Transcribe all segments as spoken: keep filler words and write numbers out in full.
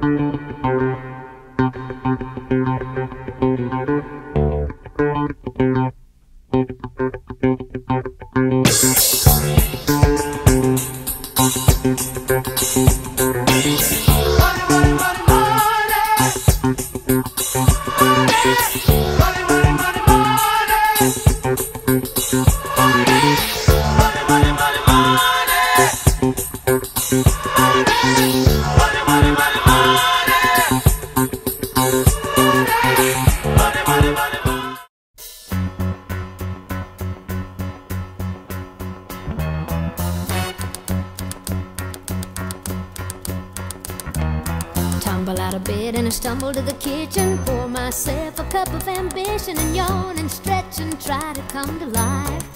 Tumble out of bed and I stumble to the kitchen, pour myself a cup of ambition and yawn and stretch and try to come to life.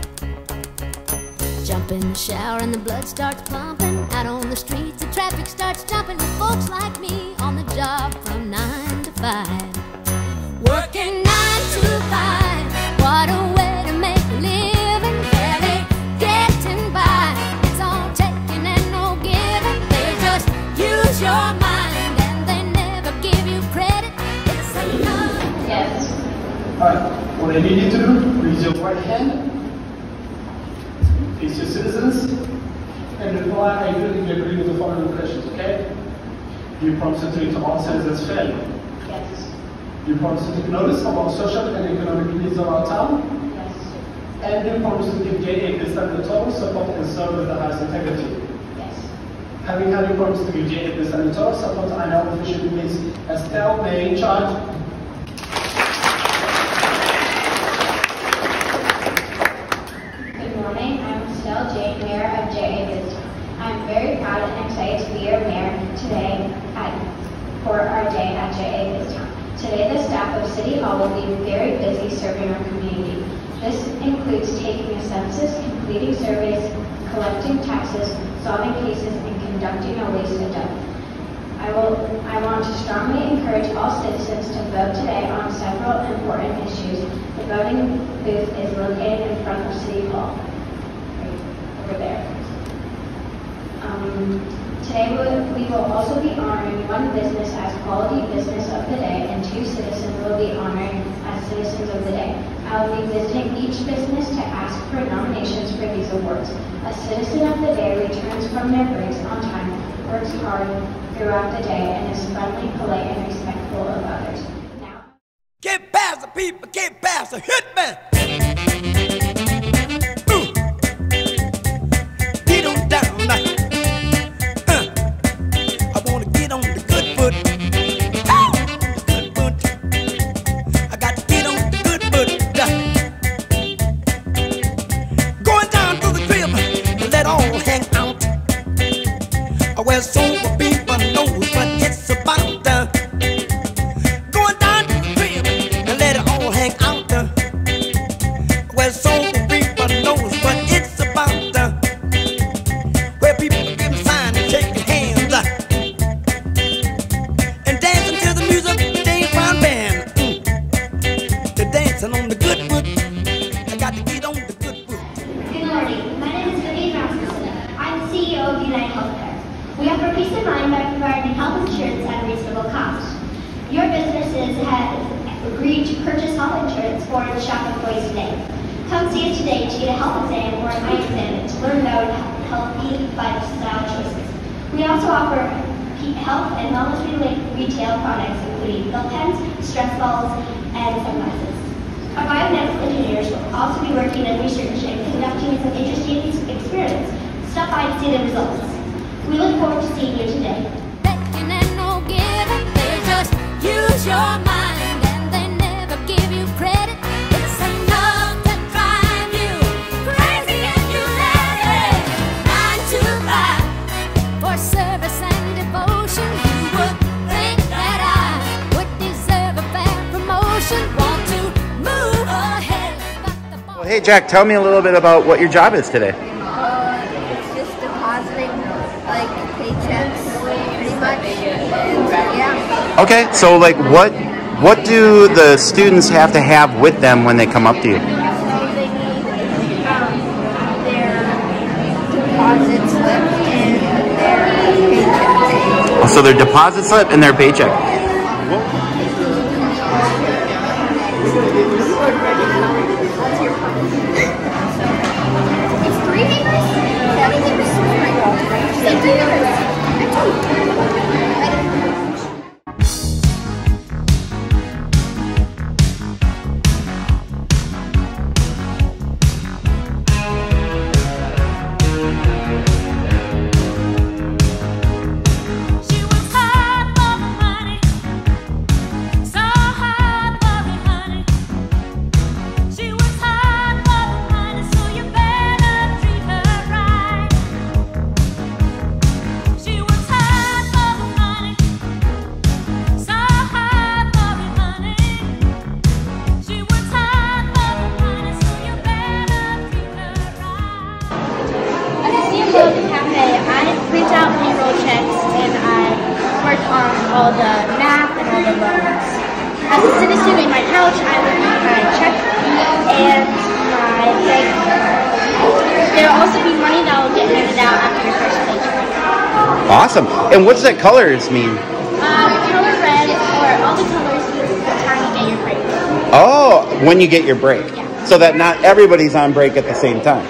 Jump in the shower and the blood starts pumping. Out on the streets the traffic starts jumping with folks like me on the job from nine to five. Working nine to five, what a way to make a living. Barely getting by, it's all taking and no giving. They just use your mind. Alright, what I need you to do, raise your right hand, face your citizens, and reply, I do agree with the following questions, okay? Do you promise to treat all citizens fairly? Yes. Do you promise to take notice of all social and economic needs of our town? Yes. And do you promise to give J A this time the total support and serve with the highest integrity? Yes. Having had you promise to give J A this time the total support, I now officially place Estelle May in charge. Mayor of J A Biztown. I'm very proud and excited to be your mayor today at, for our day at J A Biztown. Today the staff of City Hall will be very busy serving our community. This includes taking a census, completing surveys, collecting taxes, solving cases, and conducting a waste dump. I will. I want to strongly encourage all citizens to vote today on several important issues. The voting booth is located in front of City Hall. Over there. Um, today we will also be honoring one business as Quality Business of the Day and two citizens will be honored as Citizens of the Day. I will be visiting each business to ask for nominations for these awards. A Citizen of the Day returns from their breaks on time, works hard throughout the day, and is friendly, polite, and respectful of others. Now, get past the people, get past the hitman! Where sober people know what it's about. Uh, going down to the crib and let it all hang out. Uh, where sober people know what it's about. Uh, where people give a sign and shake their hands. Uh, and dancing to the music, James Brown Band. Mm. They're dancing on the good foot. I got to get on the good foot. Good morning. My name is Vivian Rasmussen. I'm the C E O of United Healthcare. We offer peace of mind by providing health insurance at a reasonable cost. Your businesses have agreed to purchase health insurance for the shop employees today. Come see us today to get a health exam or an eye exam to learn about healthy lifestyle choices. We also offer health and wellness-related retail products including pill pens, stress balls, and sunglasses. Our biomedical engineers will also be working on research and conducting some interesting experiments. Stop by to see the results. We look forward to seeing you today. Taking and no giving, they just use your mind and they never give you credit. It's enough to drive you crazy and you let it. Nine to five for service and devotion. You would think that I would deserve a fair promotion. Want to move ahead, but the Well, hey Jack, tell me a little bit about what your job is today. Uh, it's just depositing like paychecks, pretty much, and yeah. Okay, so like what what do the students have to have with them when they come up to you? So they need um, their deposit slip and their paycheck. So their deposit slip and their paycheck. It's three papers? How many papers? She said three papers. I told you. All the math and all the loans. As a citizen in my couch, I will need my check and my bank card. There will also be money that will get handed out after your first paycheck. Awesome. And what's that colors mean? Uh, the color red, or all the colors means the time you get your break. Oh, when you get your break. Yeah. So that not everybody's on break at the same time.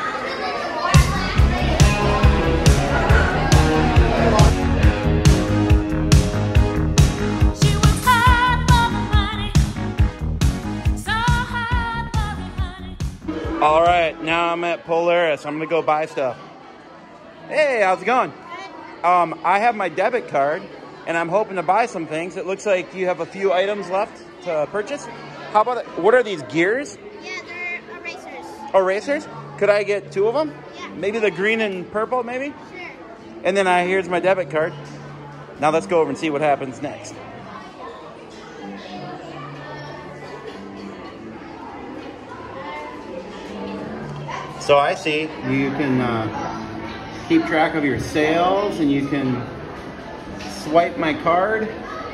All right, now I'm at Polaris. I'm gonna go buy stuff. Hey, how's it going? Um, I have my debit card, and I'm hoping to buy some things. It looks like you have a few items left to purchase. How about it? What are these, gears? Yeah, they're erasers. Erasers? Could I get two of them? Yeah. Maybe the green and purple, maybe? Sure. And then I, here's my debit card. Now let's go over and see what happens next. So I see you can uh, keep track of your sales, and you can swipe my card.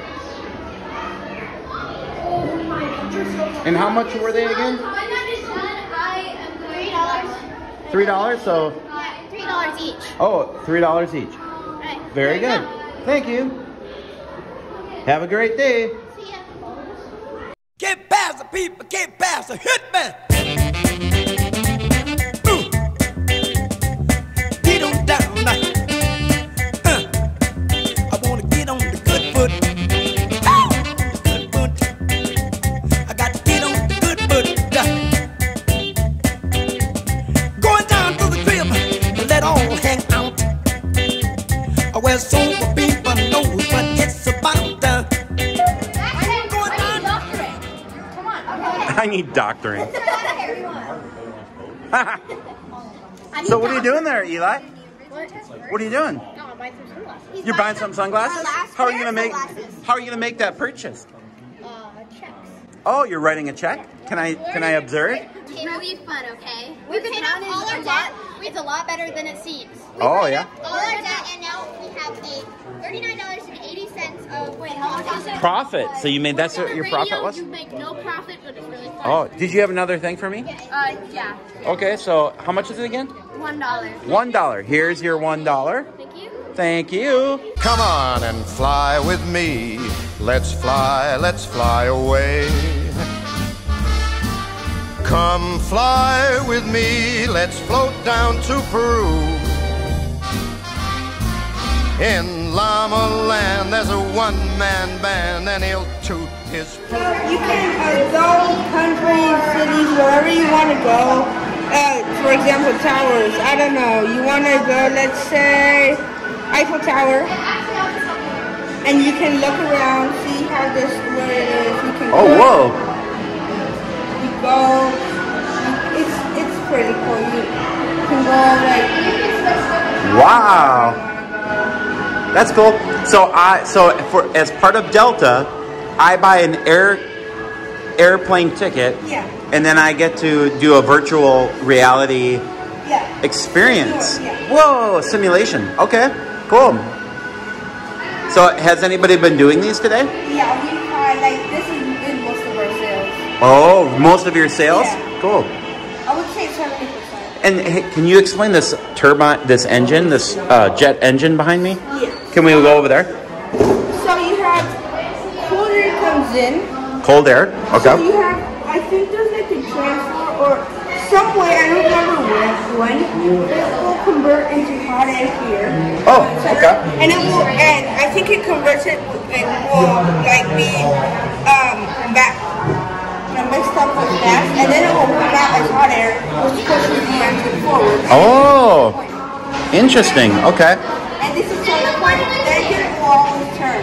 And how much were they again? Three dollars. Three dollars. So. Three dollars each. Oh, three dollars each. Right. Very good. Thank you. Have a great day. See ya. Get past the people, get past the hitman. Well, sober people know what it's about. Uh, I need doctoring. So what are you doing there, Eli? What are you doing? You're buying some sunglasses? How are you gonna make? How are you gonna make that purchase? Uh, checks. Oh, you're writing a check? Can I can I observe? It's really fun, okay? We paid off all our debt. It's a lot better than it seems. We Oh, paid yeah. off all our debt, and now we have a thirty-nine dollars and eighty cents of wait, how much is it? Profit. So you made that's what your profit was? You make no profit, but it's really fun. Oh, did you have another thing for me? Uh, yeah. Okay, so how much is it again? One dollar. One dollar. Here's your one dollar. Thank you. Thank you. Come on and fly with me. Let's fly, let's fly away. Come fly with me. Let's float down to Peru. In Llama Land, there's a one-man band, and he'll toot his. You can uh, go countries, cities, wherever you want to go. Uh, for example, towers. I don't know. You want to go, let's say, Eiffel Tower, and you can look around, see how this where it is. You can Oh, go, whoa. You go. It's it's pretty cool. You can go like. Wow. That's cool. So I so for as part of Delta, I buy an air airplane ticket. Yeah. And then I get to do a virtual reality Yeah. experience. Sure, yeah. Whoa, simulation. Okay, cool. So has anybody been doing these today? Yeah, we uh, like this is in most of our sales. Oh, most of your sales? Yeah. Cool. I would say seventy percent. And hey, can you explain this turbine, this engine, this uh, jet engine behind me? Yeah. Can we go over there? So you have cold air comes in. Cold air. Okay. So you have, I think there's like a transfer or some way, I don't remember when, when it will convert into hot air here. Oh, okay. And it will, and I think it converts it and will like be um back mixed up with gas, and then it will come out as hot air, which pushes the engine forward. Oh, interesting. Okay. And this is so the point the engine will always turn.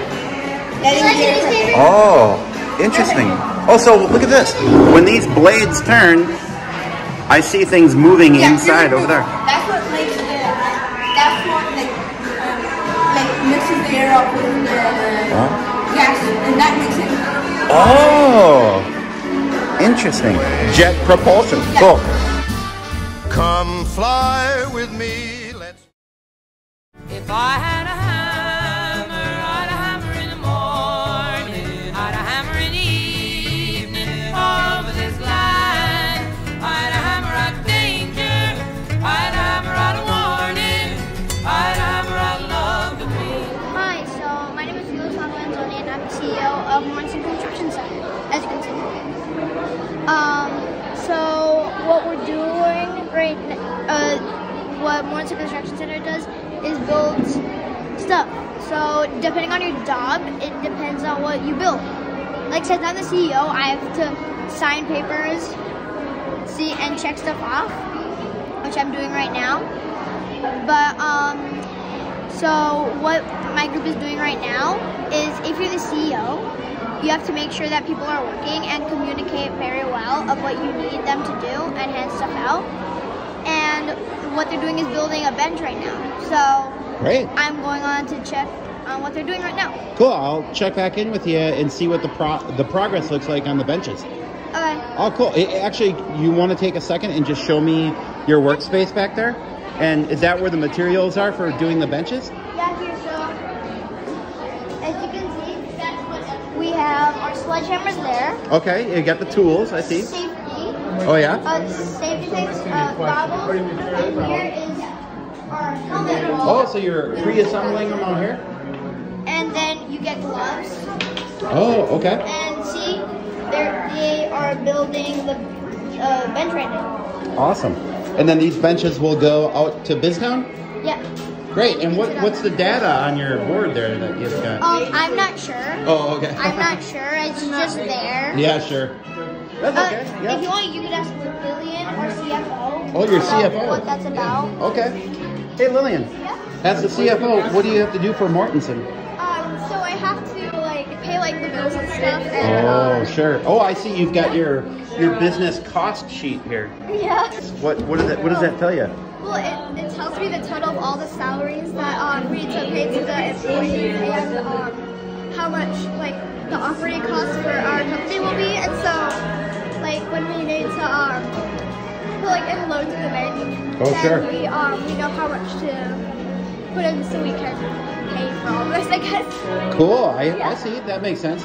Oh, interesting. Oh, so look at this. When these blades turn, I see things moving yeah, inside over there. That's what makes the, that's what like, um, like mixes the air up with the uh, gas, and that makes it. Oh, interesting. Jet propulsion. Yeah. Cool. Come fly with me. Let's. If I had a hammer, I'd a hammer in the morning, I'd a hammer in the evening, over this land. I'd a hammer out danger, I'd a hammer out a warning, I'd a hammer out love to me. Hi, so my name is Biztown, and I'm the C E O of Monson Construction Center, as you can see. Um, so what we're doing right now, uh, what Monson Construction Center does is build stuff. So depending on your job, it depends on what you build. Like since I'm the C E O, I have to sign papers, see and check stuff off, which I'm doing right now. But um, so what my group is doing right now is if you're the C E O, you have to make sure that people are working and communicate very well of what you need them to do and hand stuff out. And what they're doing is building a bench right now. So Great. I'm going on to check on what they're doing right now. Cool. I'll check back in with you and see what the pro the progress looks like on the benches. Okay. Oh, cool. It, actually, you want to take a second and just show me your workspace back there? And is that where the materials are for doing the benches? Yeah, here, so as you can see, that's what we have our sledgehammers there. Okay, you got the tools, I see. Safety. Oh, yeah? Uh, safety things, uh, goggles, and here is our helmet. Oh, so you're pre-assembling them out here? And then you get gloves. Oh, okay. And see, they're, they are building the uh, bench right now. Awesome. And then these benches will go out to Biztown? Yeah. Great. And what, what's the data on your board there that you've got? Um, I'm not sure. Oh, okay. I'm not sure. It's just there. Yeah, sure. That's Uh, okay. Yeah. If you want, you could ask Lillian, our C F O. Oh, your about C F O. What that's about. Okay. Hey, Lillian. Yeah. As the C F O, what do you have to do for Mortensen? Um, so I have to like pay like the bills and stuff. And, Oh, um, sure. Oh, I see. You've got your your business cost sheet here. Yeah. What what does that what does that tell you? Well, it, it tells me the total of all the salaries that um, we need to pay to the employees and um, how much like the operating costs for our company will be. And so, like when we need to um, put like in loans in the bank, Oh, then sure. we um we know how much to put in so we can pay for all this, I guess. Cool. I, Yeah. I see. That makes sense.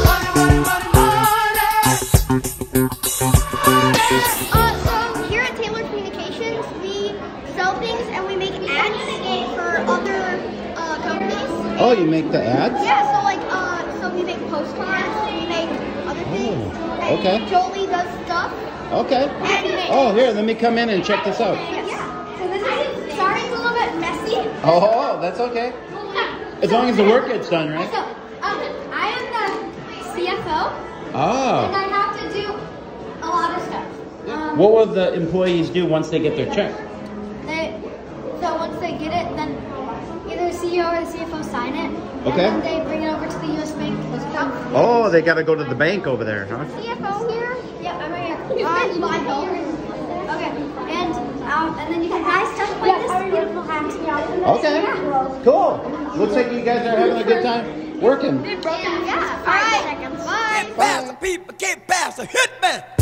Uh, so here at Taylor Communications, we sell things and we make ads for other uh, companies. Oh, you make the ads? Yeah, so like, uh, so we make postcards, we make other things. Oh, and okay. Jolie does stuff. Okay. And we make, Oh, here, let me come in and check this out. yeah. So this is, sorry, it's a little bit messy. Oh, that's okay. As long as the work gets done, right? So, um, I am the C F O, and Ah. I have to do a lot of stuff. Um, What will the employees do once they get their check? They, so once they get it, then either the C E O or the C F O sign it, Okay. and then they bring it over to the U S Bank deposit account. Oh, they got to go to the bank over there, huh? C F O here? Yeah, I'm right here. Uh, my phone. Okay, and um, and then you can buy stuff like this beautiful hat. Okay. Cool. Looks like you guys are having a good time working. Yeah. All right. Bye. Can't pass the people, can't pass the hitman.